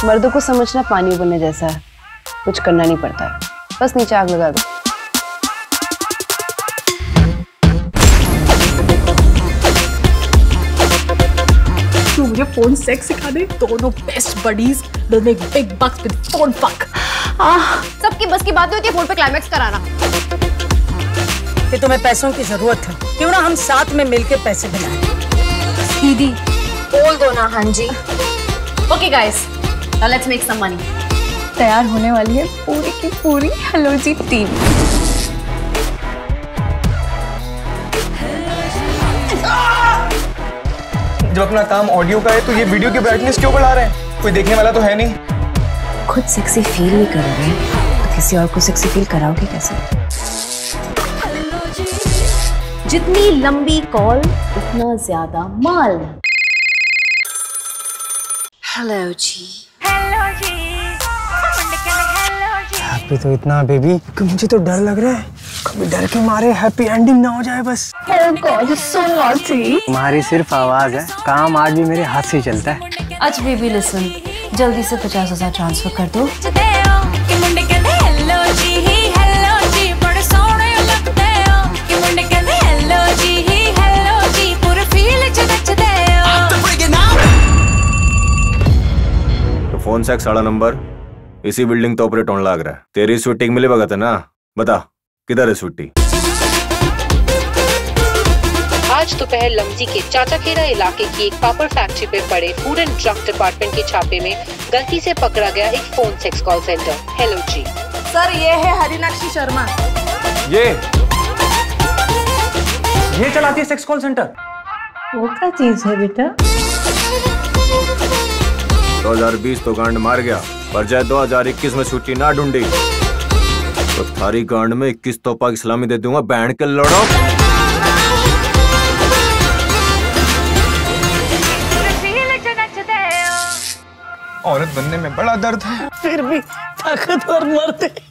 मर्दों को समझना पानी उबलने जैसा है, कुछ करना नहीं पड़ता है, बस नीचे आग लगा दो। तू मुझे फोन सेक्स सिखा दे, दोनों best buddies will make big bucks with phone fuck. सबकी बस की बात होती है फोन पे क्लाइमैक्स कराना। कि तुम्हें पैसों की जरूरत है, क्यों ना हम साथ में मिलके पैसे बनाएं। दीदी बोल दो ना। हाँ जी। Okay guys, now let's make some money. तैयार होने वाली है पूरी की पूरी हेलो जी टीम। जब अपना काम ऑडियो का है तो ये वीडियो की ब्राइटनेस क्यों बढ़ा रहे हैं? कोई देखने वाला तो है नहीं। खुद सेक्सी फील नहीं करोगे तो किसी और को सेक्सी फील कराओगे कैसे? जितनी लंबी कॉल उतना ज्यादा माल। हेलो जी। हेलो जी। हैप्पी तो इतना बेबी कि मुझे तो डर लग रहा है कभी डर के मारे हैप्पी एंडिंग ना हो जाए बस। Oh God, so naughty. तुम्हारी सिर्फ आवाज है, काम आज भी मेरे हाथ से चलता है। अच्छा बेबी लिसन, जल्दी से 50,000 ट्रांसफर कर दो। तो फोन सेक्स 6 नंबर इसी बिल्डिंग तो ऑपरेट होने लग रहा है। तेरी स्वीटी मिले भगत है ना, बता किधर है स्वीटी? आज दोपहर लमजी के चाचाखेड़ा इलाके की एक पापड़ फैक्ट्री पे पड़े फूड एंड ड्रग डिपार्टमेंट के छापे में गलती से पकड़ा गया एक phone sex call centre. Hello जी सर, ये है हरिनाक्षी शर्मा। ये चलाती है सेक्स कॉल सेंटर। वो क्या चीज है बेटा? 2020 तो गांड मार गया, पर जाए 2021 में छुट्टी ना ढूंढी तो थारी गांड में 21 तोपा की सलामी दे दूंगा। बैंड के लड़ो। औरत बनने में बड़ा दर्द है, फिर भी ताकतवर मर्द है।